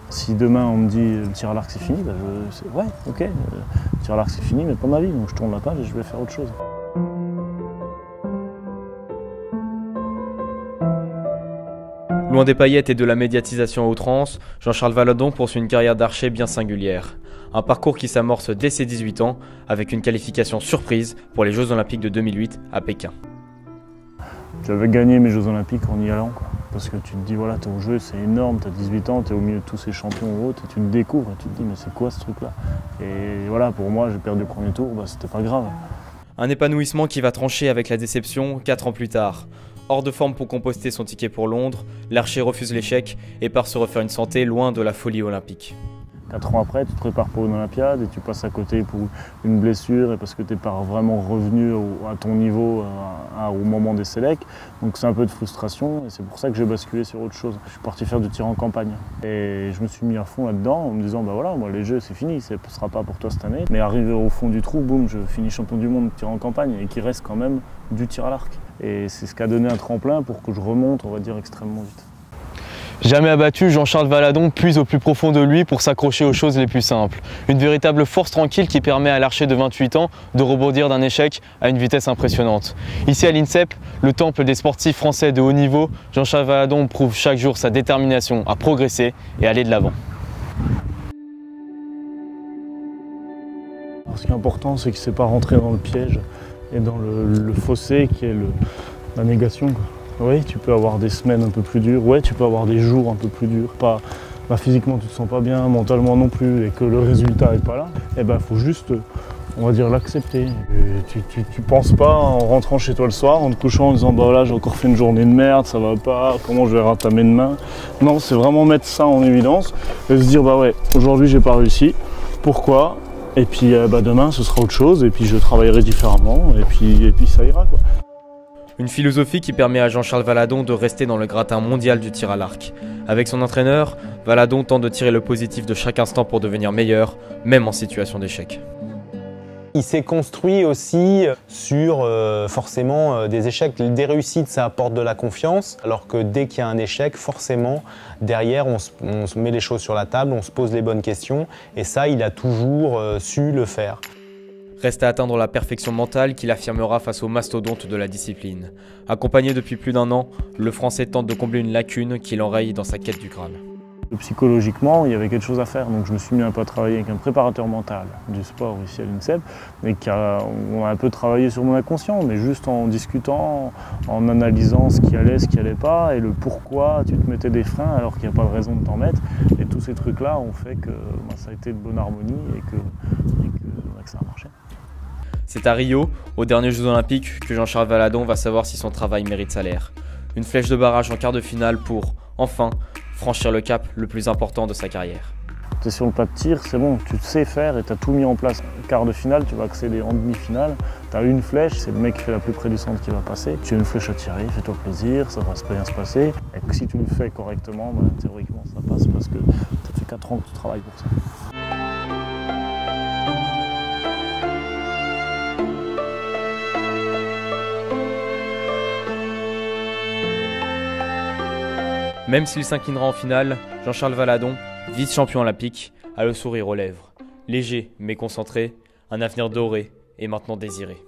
Si demain on me dit le tir à l'arc c'est fini, bah ouais, ok, le tir à l'arc c'est fini, mais pas ma vie, donc je tourne la page et je vais faire autre chose. Loin des paillettes et de la médiatisation à outrance, Jean-Charles Valadon poursuit une carrière d'archer bien singulière. Un parcours qui s'amorce dès ses 18 ans avec une qualification surprise pour les Jeux Olympiques de 2008 à Pékin. J'avais gagné mes Jeux Olympiques en y allant, quoi. Parce que tu te dis, voilà, t'es au jeu, c'est énorme, t'as 18 ans, t'es au milieu de tous ces champions ou autres, et tu te découvres, et tu te dis, mais c'est quoi ce truc-là? Et voilà, pour moi, j'ai perdu le premier tour, bah, c'était pas grave. Un épanouissement qui va trancher avec la déception 4 ans plus tard. Hors de forme pour composter son ticket pour Londres, l'archer refuse l'échec et part se refaire une santé loin de la folie olympique. 4 ans après, tu te prépares pour une Olympiade et tu passes à côté pour une blessure et parce que tu n'es pas vraiment revenu à ton niveau au moment des sélects. Donc c'est un peu de frustration et c'est pour ça que j'ai basculé sur autre chose. Je suis parti faire du tir en campagne et je me suis mis à fond là-dedans en me disant bah voilà, moi les Jeux c'est fini, ce ne sera pas pour toi cette année. Mais arrivé au fond du trou, boum, je finis champion du monde de tir en campagne et qu'il reste quand même du tir à l'arc. Et c'est ce qui a donné un tremplin pour que je remonte, on va dire, extrêmement vite. Jamais abattu, Jean-Charles Valadon puise au plus profond de lui pour s'accrocher aux choses les plus simples. Une véritable force tranquille qui permet à l'archer de 28 ans de rebondir d'un échec à une vitesse impressionnante. Ici à l'INSEP, le temple des sportifs français de haut niveau, Jean-Charles Valadon prouve chaque jour sa détermination à progresser et aller de l'avant. Ce qui est important, c'est qu'il ne s'est pas rentré dans le piège et dans le fossé qui est la négation, quoi. Oui, tu peux avoir des semaines un peu plus dures, ouais, tu peux avoir des jours un peu plus durs. Physiquement, tu te sens pas bien, mentalement non plus, et que le résultat n'est pas là. Eh ben, faut juste, on va dire, l'accepter. Tu penses pas en rentrant chez toi le soir, en te couchant en disant bah là j'ai encore fait une journée de merde, ça va pas, comment je vais ratamer demain. Non, c'est vraiment mettre ça en évidence et se dire bah ouais, aujourd'hui j'ai pas réussi. Pourquoi? Et puis demain ce sera autre chose, et puis je travaillerai différemment, et puis ça ira, quoi. Une philosophie qui permet à Jean-Charles Valadon de rester dans le gratin mondial du tir à l'arc. Avec son entraîneur, Valadon tente de tirer le positif de chaque instant pour devenir meilleur, même en situation d'échec. Il s'est construit aussi sur forcément des échecs. Des réussites, ça apporte de la confiance, alors que dès qu'il y a un échec, forcément, derrière, on se met les choses sur la table, on se pose les bonnes questions, et ça, il a toujours su le faire. Reste à atteindre la perfection mentale qu'il affirmera face aux mastodontes de la discipline. Accompagné depuis plus d'1 an, le Français tente de combler une lacune qui l'enraye dans sa quête du Graal. Psychologiquement, il y avait quelque chose à faire, donc je me suis mis un peu à travailler avec un préparateur mental du sport ici à l'INSEP, et on a un peu travaillé sur mon inconscient, mais juste en discutant, en analysant ce qui allait pas, et le pourquoi tu te mettais des freins alors qu'il n'y a pas de raison de t'en mettre. Et tous ces trucs-là ont fait que ça a été de bonne harmonie et que ça a marché. C'est à Rio, aux derniers Jeux Olympiques, que Jean-Charles Valadon va savoir si son travail mérite salaire. Une flèche de barrage en quart de finale pour, enfin, franchir le cap le plus important de sa carrière. Tu es sur le pas de tir, c'est bon, tu sais faire et tu as tout mis en place. Quart de finale, tu vas accéder en demi-finale, tu as une flèche, c'est le mec qui fait la plus près du centre qui va passer. Tu as une flèche à tirer, fais-toi plaisir, ça va bien se passer. Et que si tu le fais correctement, théoriquement ça passe parce que ça fait 4 ans que tu travailles pour ça. Même s'il s'inclinera en finale, Jean-Charles Valadon, vice-champion olympique, a le sourire aux lèvres. Léger mais concentré, un avenir doré et maintenant désiré.